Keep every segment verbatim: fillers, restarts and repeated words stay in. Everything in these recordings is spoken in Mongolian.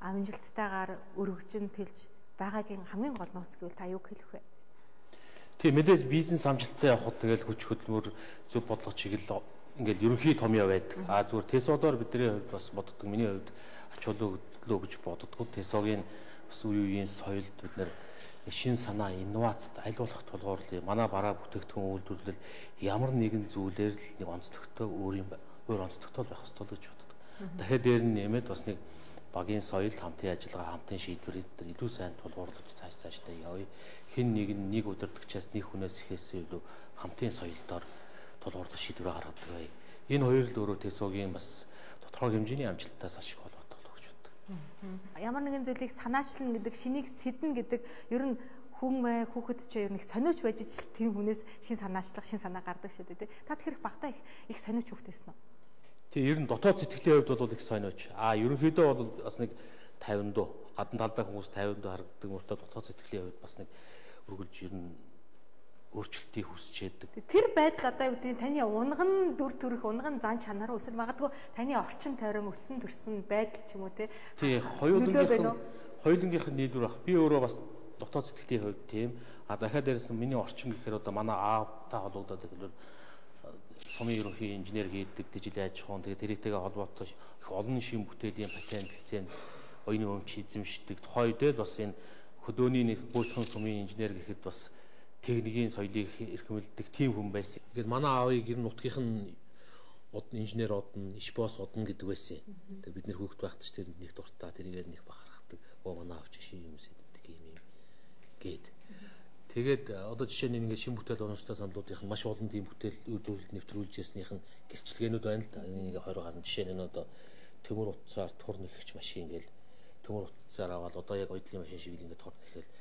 амжилттайгаар өргөжин тэлж байгаагийн хамгийн гол нууц гэвэл та юу хэлэх вэ? Тийм мэдээж бизнес амжилттай явахад тэгэл хүч хөдөлмөр зөв бодлого чиглэл ингээл ерөнхий томьёо байдаг. А зүгээр тесодоор бидний хувьд бас боддог. Миний хувьд ач холбогдлоо гэж боддгоо. Тесогийн бас үе үеийн соёлд бид нэр шин санаа, инновацид айлуулах тулгуурлыг манай бараа бүтээгдэхүүн үйлдвэрлэл ямар нэгэн зүйлээр л нэг онцлогтой өөр юм өөр онцлогтой байх ёстой гэж боддог. Дахиад дээр нь нэмээд бас нэг багийн соёл, хамтын ажиллагаа, хамтын шийдвэрүүд илүү сайн тулгуурлаж цааш цаашдаа явъя. Хэн нэг нь нэг удирдагчаас нэг хүнээс ихээсээ илүү хамтын соёлдоор тулгуурлаж шийдвэр гаргадаг бай. Энэ хоёр л өөрөө Тесогийн бас тодорхой хэмжээний амжилтаас ашиг холбоотой гэж боддог. Ямар нэгэн зүйлийг санаачлан гэдэг, шинийг сэдэн гэдэг ер нь хүн мэ хүүхэд ч ер нь их сониуч байж ч тийм хүнээс шин санаачлах, шин санаа гардаг шүү дээ. Та тэр их багтаа их их сониуч хүүхдээсэн үү? Тийм ер нь дотоод сэтгэлийн хувьд бол их сониуч. А ерөнхийдөө бол бас нэг тавин дуу. Гадна талдаа хүмүүс тавин дуу харагддаг мөртөө дотоод сэтгэлийн хувьд бас нэг өргөлж ер нь өөрчлөлтийг хүсч яддаг. Тэр байдал одоо юу гэдэг нь таны унган дүр төрх, унган зан чанар өсөл магадгүй таны орчин тойрон өссөн төрсөн байдал ч юм уу те. Тийм хоёулангийнх хоёулангийнх нь нийлбэр баг. Би өөрөө бас дотоод сэтгэлийн хувьд тийм. А дахиад дээрсэн миний орчин гэхээр одоо манай аавтай холбогдоод тэгэхээр сумын ерөнхий инженер хийдэг, дижитал аж ахуйн тэгээд тэрийтэйгээ холбоотой их олон шин бүтээлийн патент, лиценз, оюуны өмч эзэмшдэг. Тухайд л бас энэ хөдөөний нэг бүлхэн сумын инженер гэхэд бас техникийн соёлыг эрхэмлдэг тийм хүн байсан. Ингээд манай аавыг ер нь нутгийнхан одон инженер одон, иш босс одон гэдэг байсан. Тэгээд бид нэр хүүхэд байхад ч тэр нэг дуртай тэрийгээр нэг бахархдаг. Оо манай аав чи шин юм сэддэг юм юм гээд. Тэгээд одоо жишээ нь ингээд шин бүтээл урамштай саналуудынх нь маш олон тийм бүтээл үйлдвэрлэлд нэвтрүүлж яснийх нь гэрчлэгээнүүд байна л да. Энийг хоёр гарна жишээ нь одоо төмөр утсаар тур нэгч машин гээл төмөр утсаар аваад одоо яг ойдлын машин шиг л ингээд тур нэхэл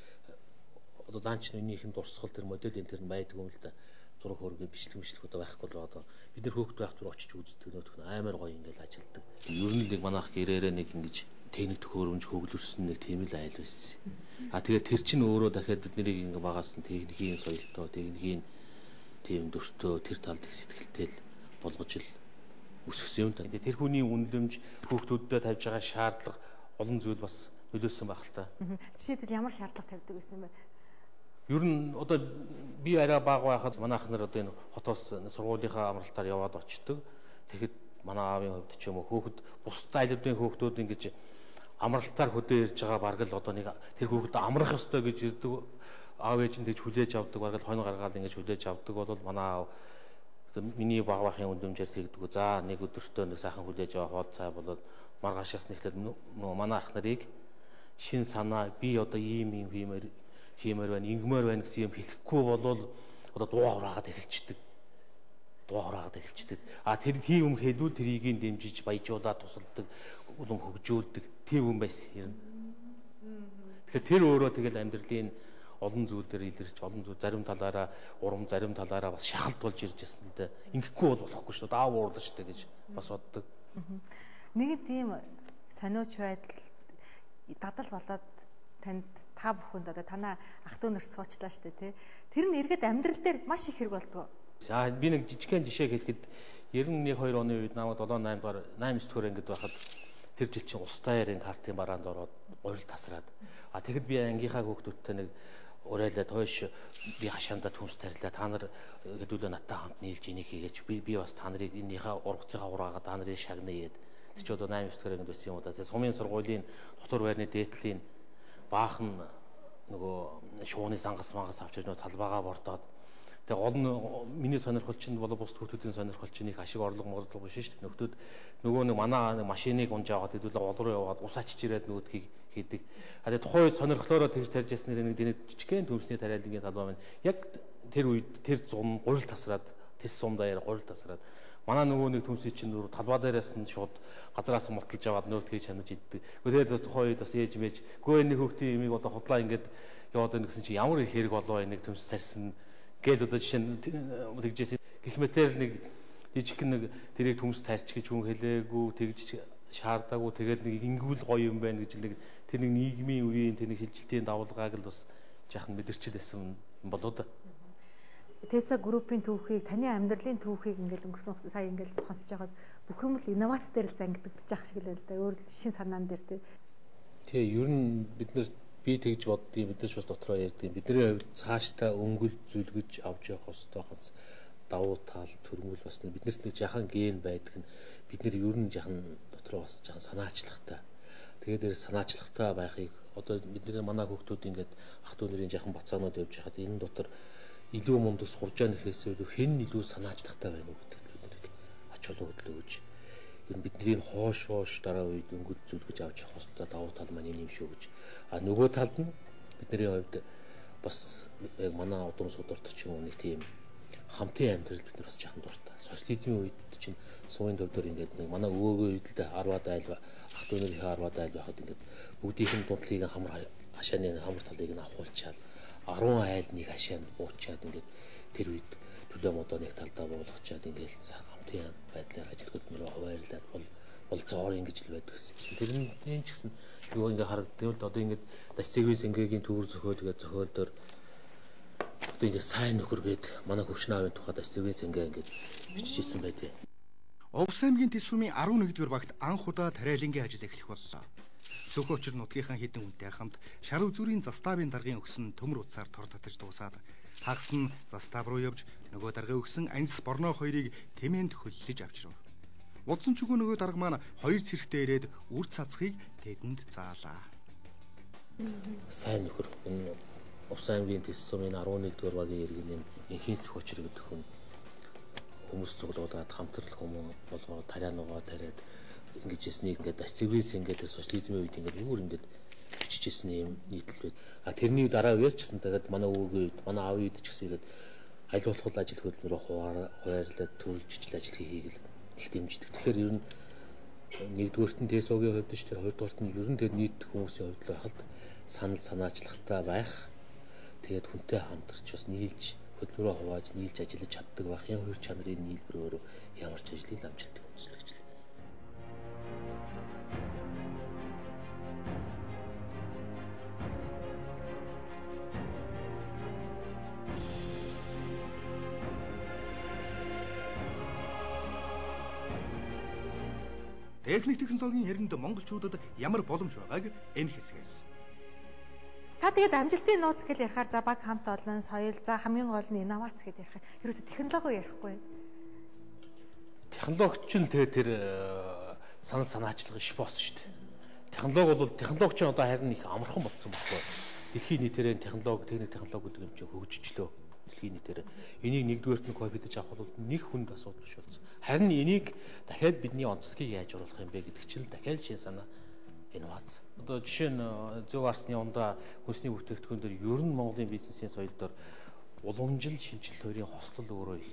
одоо даанч нүнийхэн дурсгал тэр моделийн тэр нь байдаг юм л да. Зураг хөргөө бичлэг бичлэг одоо байхгүй л одоо бид нар хөөхд байх тур очиж үздэг нөтх нь амар гоё ингээд ажилдаг. Ер нь нэг манайх гэрээрээ нэг ингэж техник төхөөрөмж хөгжүүлсэн нэг тийм л айл байсан. А тэгээд тэр чинь өөрөө дахиад бид нарыг ингээ багаас нь техникийн соёлтой, техникийн тийм дөртөө тэр талд их сэтгэлтэй л болгож л өсгсөн юм да. Тэр хүний үнэлэмж хүүхдүүдэд тавьж байгаа шаардлага олон зүйл бас нөлөөсөн байх л та. Жишээлбэл ямар шаардлага тавьдаг гэсэн бэ? Ер нь одоо би арай бага байхад манайх нар одоо энэ хотоос сургуулийнхаа амралтаар яваад очдөг. Тэгэхэд манай аавын хувьд ч юм уу хөөхд бусдад айлуудын хөөхдүүд ингэж амралтаар хөдөө ирж байгаа баг л одоо нэг тэр хүүхэд амрах ёстой гэж ирдэг аав ээж нь тэгж хүлээж авдаг баг л хонь гаргаад ингэж хүлээж авдаг бол манай аав миний баг бахын үндэмжээр тэгдэг. За нэг өдөртөө нэг сайхан хүлээж авах бол цай болоод маргаашаас нэгтэл нөгөө манай ах нарыг шин санаа би одоо ийм юм хиймээр хиймээр байна, ингэмээр байна гэсэн юм хэлэхгүй болвол одоо дуу хураагаад эхэлчихдэг. Дуу хураагаад эхэлчихдэг. А тэр тийм юм хэлвэл тэрийг нь дэмжиж баяжуулаад тусалдаг, улам хөгжүүлдэг тийм хүн байсан юм. Тэгэхээр тэр өөрөө тэгэл амьдралын олон зүйлээр илэрч, олон зүйл зарим талаараа урам, зарим талаараа бас шахалт болж ирж байсан л да. Ингэхгүй бол болохгүй шүү дээ. Даав уурлаа шүү дээ гэж бас боддог. Нэг тийм сониуч байдал дадал болоод танд та бүхэнд одоо танаа ах дүү нар суучлаа шүү дээ тий. Тэр нь эргээд амьдрал дээр маш их хэрэг болдгоо. За би нэг жижигхэн жишээ хэлэхэд девяносто нэг хоёр оны үед намайг седем восемь дугаар восемь дэх ангид байхад тэр жил чинь устаа ярин картын бараанд ороод гурил тасраад. А тэгэхэд би ангийнхаа хүүхдүүдтэй нэг урайлаад хойш би хашаандаа төмс тарилаа та нар хэдүүлээ надтай хамт нийлж энийг хийгээч би би бас та нарыг энийхээ ургацыгаа ураагаад та нарыг шагнаа гээд. Тэр чи одоо восемь дэх ангид байсан юм уу да. Сумын сургуулийн дотор байрны дээдлийн баахан нөгөө шууны сангас мангас авчирч нөгөө талбайгаа бордоод тэгээ гол нь миний сонирхол чинь бол бус хүүхдүүдийн сонирхол чинь их ашиг орлого морлого биш шүү дээ. Нөхдүүд нөгөө нэг манай нэг машиныг унж аваад хэдүүлээ гол руу яваад ус ачиж ирээд нөгөөдхийг хийдэг. А тэгээ тухайн үед сонирхлоороо тэгж тарьж яснээр нэг дэнэ жижигхэн төмсний тариалангийн талбай маань яг тэр үед тэр зун гурил тасраад тис сум даяар гурил тасраад манай нөгөө нэг төмсний чинь нөр талбай дээрээс нь шууд газараас мулталж аваад нөгөөдхийг чанаж иддэг. Тэгээд тухайн үед бас ээж мэж гөө нэг хүүхдийн имийг одоо худлаа ингээд яваад байна гэсэн чи ямар их хэрэг болоо нэг төмс тарьсан гээд одоо жишээ нь тэгжсэн гэх мэтэр нэг жижиг нэг тэрийг төмс тарьч гэж хүн хэлээгүй тэгж шаардаагүй тэгээд нэг ингүүл гоё юм байна гэж нэг тэр нэг нийгмийн үеийн тэр нэг шилжилтийн давалгааг л бас жаахан мэдэрчил байсан юм болоо да. Теса группийн түүхийг таны амьдралын түүхийг ингээд өнгөрсөн сая ингээд сонсож байгаад бүх юм л инновац дээр л зангидагдчих шиг л байл да. Өөр шин санаан дээр тий. Тий, ер нь бид нар би тэгж боддгийг бид нар ч бас дотроо ярьдаг. Бидний хувьд цаашдаа өнгөл зүлгэж авч явах хэвээр ганц давуу тал төрмөл бас нэг биднэрт нэг жахан ген байдаг нь бид нар ер нь жахан дотроо бас жахан санаачлагтай. Тэгээд тэр санаачлагтай байхыг одоо бидний манай хүүхдүүд ингээд ах дүү нарын жахан бацаанууд явж хахад энэ дотор илүү мундаг сурж байгаа нэхээс хэн илүү санаачлагтай байна уу гэдэг бид нарыг ач холбогдол өгж ер нь бидний хоош хоош дараа үед өнгөл зүлгэж авч явах хэвээр давуу тал маань юм шүү гэж. А нөгөө талд нь бидний хувьд бас яг манай удам судорт ч юм уу нэг тийм хамтын амьдрал бид нар бас жахан дуртай. Социализмын үед чинь сувын төвдөр ингээд нэг манай өвөөгөө үед л арваад айл ах дүү нарын арваад айл байхад ингээд бүгдийнх нь дундлыг хамар хашааны хамар талыг нь авахулчаад арван айлныг хашаанд буучаад ингээд тэр үед төлөө модоо нэг талдаа буулгачаад ингээд хамтын байдлаар ажил хөдөлмөрөөр хуваарлаад бол бол зоор ингэж л байдаг гэсэн. Тэр нь энэ ч гэсэн юу ингээд харагддаг л одоо ингээд Дасцэгийн сэнгэгийн төвөр зохиол гэж зохиолдоор одоо ингээд сайн нөхөр гээд манай хөвшин аавын тухайд Дасцэгийн сэнгэ ингээд бичижсэн байдээ. Овс аймгийн Тэсвмийн арван нэгдүгээр багт анх удаа тариалангийн ажил эхлэх боллоо. Сөөхөчр нутгийнхаа хэдэн хүнтэй хамт шар үзүүрийн заставын даргын өгсөн төмөр утсаар тор татаж дуусаад хагас нь застав руу явж нөгөө даргын өгсөн анис борноо хоёрыг тэмээнд хөллөж авчирв. Удсан чүгөө нөгөө дарга маань хоёр цэрэгтэй ирээд үр цацхыг тэдэнд заалаа. Сайн нөхөр энэ Овс аймгийн Тэсвмийн арван нэгдүгээр багийн иргэний инхийн Сөөхөчр гэдэг хүн хүмүүс цуглуулад хамтрал хүмүүс болгоо тариануугаа тариад ингэж яснийг ингээд Дасцэгийн сэнгээд социализмын үед ингээд өөр ингээд бичижсэн юм нийтлэл байд. А тэрний дараа үеэс ч гэсэн тэгээд манай өвөгийн үед манай аавын үед ч гэсэн ирээд аль болох ажил хөдөлмөрөөр хуваарлаад төрөлж ижил ажил хийхийг л их дэмждэг. Тэгэхээр ер нь нэгдүгээрт нь Тэсогийн хувьд ч тэр хоёрдугаарт нь ер нь тэр нийт хүмүүсийн хувьд л байхад санал санаачлагтай байх. Тэгээд хүнтэй хамтарч бас нийлж хөдөлмөрөө хувааж нийлж ажиллаж чаддаг байх. Энэ хоёр чанарын нийлбэрөөр ямар ч ажлыг амжилттай үндэслэж байна. Техник технологийн хэрэнд монголчуудад ямар боломж байгааг энэ хэсгээс. Та тэгээд амжилтын нууц гэж ярихаар за баг хамт олон соёл за хамгийн гол нь инновац гэж ярих. Ерөөсө технологи ярихгүй. Технологич нь тэгээд тэр санал санаачлага иш боос шүү дээ. Технологи бол технологич нь одоо харин их амархан болсон байхгүй. Дэлхийн нийтээр технологи, техник технологи гэдэг юм чинь хөгжижлөө. Дэлхийн нийтээр энийг нэгдүгээрт нь копидж авах бол нэг хүнд асуудал биш болсон. Харин энийг дахиад бидний онцлогийг яаж оруулах юм бэ гэдэг чинь дахиад шин санаа инновац. Одоо жишээ нь зөв арсны ундаа хүнсний бүтээгдэхүүн дээр ер нь Монголын бизнесийн соёл дээр уламжил шинжилт хоёрын хослол өөрөө их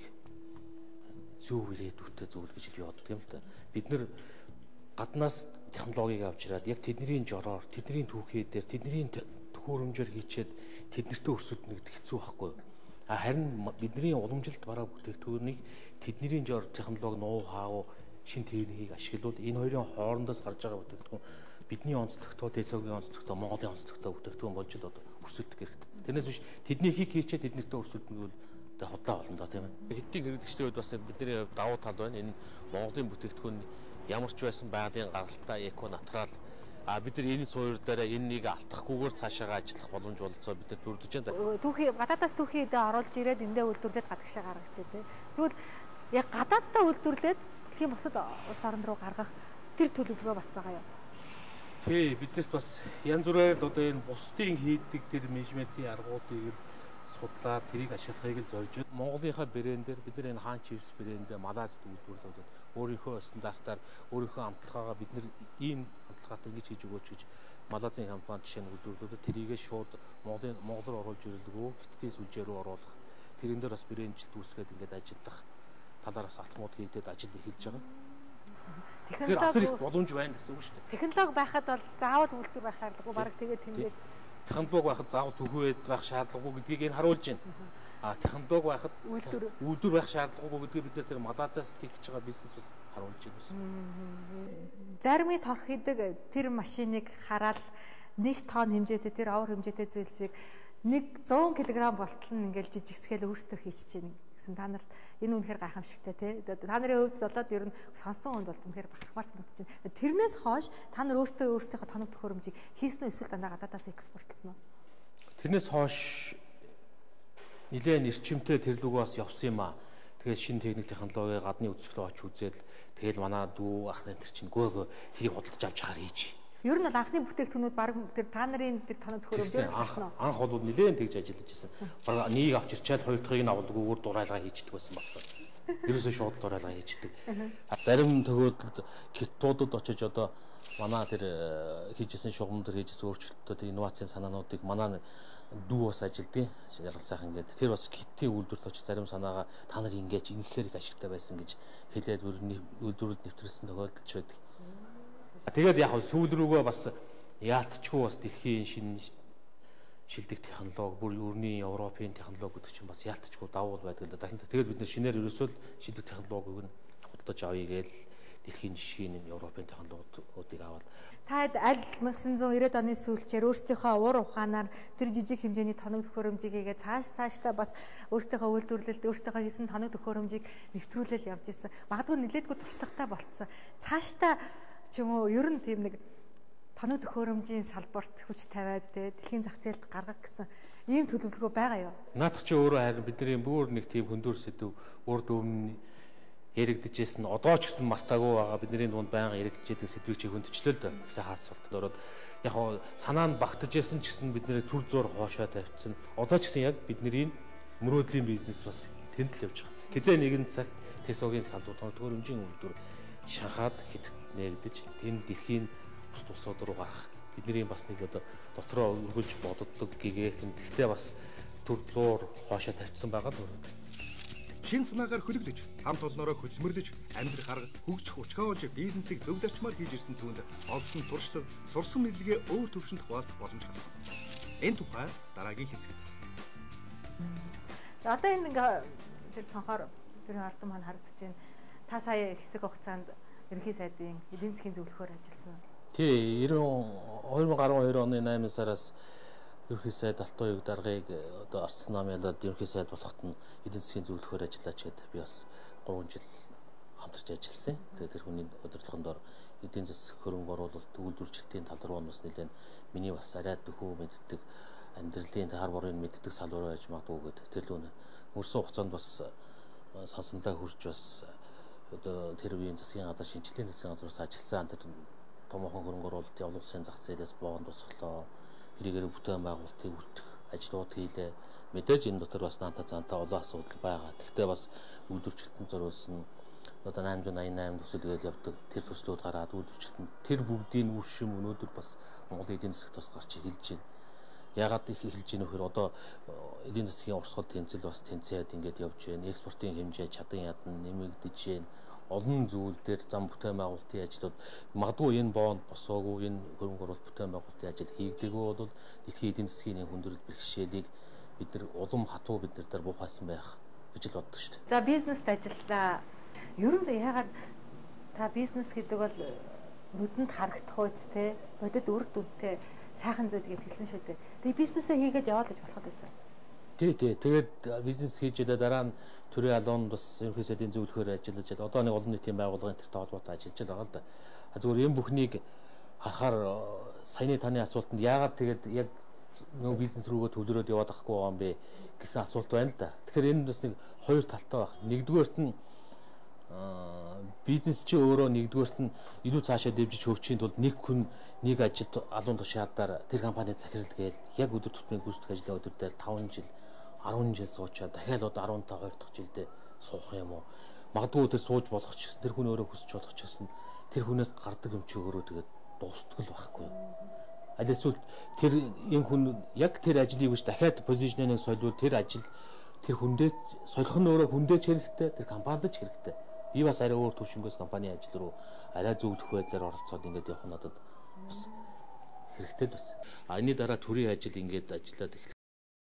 зөв ирээдүйтэй зүйл гэж би боддог юм л та. Бид нэр гаднаас технологиг авчираад яг тэдний жороор, тэдний түүхий дээр, тэдний төхөөрөмжөөр хийчээд тэднэртээ өрсөлдөнө гэдэг хэцүү байхгүй. А харин бидний уламжилт бараа бүтээгдэхүүнийг тэдний жор технологи нуу хаа шин техникийг ашиглавал энэ хоёрын хоорондоос гарч байгаа бүтээгдэхүүн бидний онцлогтой, Тэсогийн онцлогтой, Монголын онцлогтой бүтээгдэхүүн болж л одоо өрсөлдөх хэрэгтэй. Тэрнээс биш тэдний хийг хийчээ тэднэртээ өрсөлдөнө гэвэл одоо худлаа болно доо тийм ээ. Хэдийн хэрэглэгчдийн хувьд бас бидний давуу тал байна. Энэ Монголын бүтээгдэхүүн ямар ч байсан байгалийн гаралтай эко натурал а бид нар энэ суур дээр энэнийг алдахгүйгээр цаашаа ажиллах боломж болцоо бид нар дүрдэж байна. Түүхий гадаадаас түүхий эдээ оруулж ирээд эндээ үйлдвэрлээд гадагшаа гаргаж дээ. Тэгвэл яг гадааддаа үйлдвэрлээд дэлхийн бусад улс орн руу гаргах тэр төлөвлөгөө бас байгаа юм. Тий, биднээс бас янз бүрээр л одоо энэ бусдын хийдэг тэр менежментийн аргуудыг л судлаад тэрийг ашиглахыг л зорж байна. Монголынхаа брэндээр бид нар энэ хаан чипс брэндээ Малайзд үйлдвэрлэдэг. Өөрийнхөө стандартаар өөрийнхөө амтлагаагаа бид нар ийм амтлагаатай ингэж хийж өгөөч гэж Малайзын компани жишээ нь үйлдвэрлэдэг. Тэрийгээ шууд Монголын Монгол руу оруулж ирэлдэггүй хятадын сүлжээ рүү оруулах. Тэрэн дээр бас брэнджилт үүсгээд ингээд ажиллах талаараас алтмууд хийгдээд ажил эхэлж байгаа. Тэгэхээр асар их боломж байна гэсэн үг шүү дээ. Технологи байхад бол заавал үйлдвэр байх шаардлагагүй бараг тэгээд тэмдэг. Технологи байхад заавал төхөөд байх шаардлагагүй гэдгийг энэ харуулж байна. А технологи байхад үйлдвэр үйлдвэр байх шаардлагагүй гэдгийг бид нэр тэр Малайзаас хийх гэж байгаа бизнес бас харуулж байна. Заримын торх хийдэг тэр машиныг хараад нэг тонн хэмжээтэй тэр овор хэмжээтэй зүйлсийг нэг зуун килограмм болтол нь ингээл жижигсгээл өөртөө хийчихэж байна. гэсэн та нарт энэ үнэхээр гайхамшигтай тий. Та нарын хувьд болоод ер нь сонсон хүнд бол үнэхээр бахархмаар санагдаж байна. Тэрнээс хойш та нар өөртөө өөрсдийнхөө тоног төхөөрөмжийг хийсэн эсвэл дандаа гадаадаас экспортлсон уу? Тэрнээс хойш нэлээд эрчимтэй тэр лугоо бас явсан юм аа. Тэгээд шинэ техник технологи гадны үзэсгэлөө очиж үзээд тэгээд манай дүү ах нар чинь гөөгөө хэрийг худалдаж авч чаар хийж. Ер нь бол анхны бүтээгдэхүүнүүд баг тэр та нарын тэр тоног төхөөрөмжөөр гарсан уу? Анх бол нэлээд тэгж ажиллаж байсан. Бараг нэг авч ирчээд хоёр дахьыг нь авалгүйгээр дурайлгаа хийчихдэг байсан багтаа. Ерөөсөө шууд дурайлгаа хийчихдэг. Зарим төгөөдөлд китуудад очиж одоо манай тэр хийжсэн шугам тэр хийжсэн өөрчлөлтүүд инновацийн санаануудыг манай дүү бас ажилдیں۔ Яргал сайхан гэдэг. Тэр бас китийн үйлдвэрлэлд очиж зарим санаагаа та нар ингэж ингэхээр их ашигтай байсан гэж хэлээд үйлдвэрлэлд нэвтрүүлсэн тохиолдолч байдаг. Тэгээд яг сүүл рүүгээ бас яалтчгүй бас дэлхийн шинэ шилдэг технологи, бүр өрний Европын технологи гэдэг чинь бас яалтчгүй давуу байдаг л да. Тэгээд бид нэр шинээр ерөөсөө шилдэг технологиг нь худалдаж авъя гээл дэлхийн жишгийн Европын технологиудыг аваад та аль найман девятьсот оны сүүлчээр өөрсдийнхөө ур ухаанаар тэр жижиг хэмжээний тоног төхөөрөмжийг хийгээд цааш цаашдаа бас өөрсдийнхөө үйлдвэрлэлд өөрсдийнхөө хийсэн тоног төхөөрөмжийг нэвтрүүлэл явж исэн. Магадгүй нэлээдгүй туршлагатай болцсон. Цаашдаа ч юм уу ер нь тийм нэг тоног төхөөрөмжийн салбарт хүч тавиад те дэлхийн зах зээлд гаргах гэсэн ийм төлөвлөгөө байгаа юу? Наадах чи өөрөө харин бидний бүр нэг тийм хөндөөр сэдв урд өмнө яригдчихсэн одоо ч гэсэн мартаагүй байгаа бидний дунд байнга яригдж байгаа сэдвийг чи хөндөчлөө л дээ гэсэн хаасуултад ороод яг хоо санаа нь багтаж байсан ч гэсэн бидний төр зур хоошоо тавьчихсан. Одоо ч гэсэн яг бидний мөрөөдлийн бизнес бас тэнд л явж байгаа. Хизээ нэгэн цагт Тесогийн салбар тоног төхөөрөмжийн үйлдвэр шахаад хитгэж нэгдэж тэнд дэлхийн бус тусууд руу гарах бидний бас нэг одоо дотроо өргөлж боддог гэгээх нь гэхдээ бас төр зур хоошоо тавьчихсан байгаа л байна. Шин санаагаар хөлөглөж, хамт олноороо хөдөлмөрлөж, амьдрах арга хөгжих учгаалж бизнесийг зөв зарчмаар хийж ирсэн түүнд олсон туршлага, сурсан мэдлэгээ өөр төвшөнд хуваалцах боломж гарсан. Энэ тухай дараагийн хэсэгт. За одоо энэ ингээ тэр цонхоор тэр ардам маань харагдаж байна. Та сая хэсэг хугацаанд ерөнхий сайдын эдийн засгийн зөвлөхөөр ажилласан. Тий, двадцать двадцать deux оны найман сараас ерөнхий сайд Алтан уяг даргыг одоо ардсан намялаад ерөнхий сайд болоход нь эдийн засгийн зөвлөхөөр ажиллаач гэдэг би бас гурван жил хамтарч ажилласан. Тэгээд тэр хүний удирдлагын дор эдийн засаг хөрөнгө оруулалт үйлдвэрчлэлтийн тал руу нь бас нэлээд миний бас арай дөхөө мэддэг амьдралын хар борын мэддэг салбар байж магадгүй гэдэг. Тэр лөө мөрсөн хугацаанд бас сансантай хурж бас одоо тэр үеийн засгийн газар шинжилгээний засгийн газраас ажилласан тэр томоохон хөрөнгө оруулалт явуулсан зах зээлээс боон тусглаа. Хэрэгээр бүтээн байгуулалтыг үлдэх ажлууд хийлээ. Мэдээж энэ дотор бас наанта цаанта олон асуудал байгаа. Тэгвэл бас үйлдвэрчлэлтэн зориулсан одоо найман восемьдесят восемь төсөлгөөл явдаг тэр төслүүд гараад үйлдвэрчлэлтэн тэр бүгдийн үр шим өнөөдөр бас Монголын эдийн засагт бас гарч эхэлж байна. Яагаад их эхэлж байна вэ гэхээр одоо эдийн засгийн урсгал тэнцэл бас тэнцээд ингээд явж байна. Экспортын хэмжээ чадан ядан нэмэгдэж байна. Олон зүйл дээр зам бүтээн байгуулалтын ажлууд магадгүй энэ боонд босоогүй энэ хөрөнгө оруулалт бүтээн байгуулалтын ажил хийгдэггүй бол дэлхийн эдийн засгийн хүндрэл бэрхшээлийг бид нар улам хатуу бид нар дээр буухайсан байх гэж л боддог шүү дээ. За бизнест ажиллаа. Ер нь яагаад та бизнес гэдэг бол нүдэнд харагдах үйс те бодит үр дүнтэй сайхан зүйл гэж хэлсэн шүү дээ. Тэгээ бизнесээ хийгээд яваад гэж болох байсан. Тий, тий. Тэгээд бизнес хийж байгаа дараа нь төрийн албанд бас ерөнхий сайдын зөвлөхөөр ажиллаж байгаа. Одоо нэг олон нийтийн байгууллагын тэртээ холбоотой ажиллаж байгаа л да. Зүгээр энэ бүхнийг харахаар саяны таны асуултанд яагаад тэгээд яг нөгөө бизнес рүүгээ төлрөөд яваад ахгүй байгаа юм бэ гэсэн асуулт байна л да. Тэгэхээр энэ бас нэг хоёр талтай байна. Нэгдүгээрт нь бизнес чи өөрөө нэгдүгээрт нь илүү цаашаа дэвжиж хөгжихийн тулд нэг хүн нэг ажилд алуун тушаалдаар тэр компанид захирал гээл яг өдөр тутмын гүйцэтгэх ажлын өдөртөө таван жил арван жил суучаад дахиад одоо арван таван хоёр дахь жилдээ суух юм уу? Магадгүй тэр сууж болох ч гэсэн тэр хүн өөрөө хүсэж болох ч гэсэн тэр хүнээс гардаг юм чи өөрөө тэгээд дуустдаг л байхгүй. Аль эсвэл тэр энэ хүн яг тэр ажлыг биш дахиад позишныг солиул тэр ажил тэр хүндээ солих нь өөрөө хүндээч хэрэгтэй тэр компанид ч хэрэгтэй. Би бас арай өөр төвшнгөөс компани ажил руу арай зөвлөх байдлаар оролцоод ингээд явах надад бас хэрэгтэй л байсан. А энэний дараа төрийн ажил ингээд ажиллаад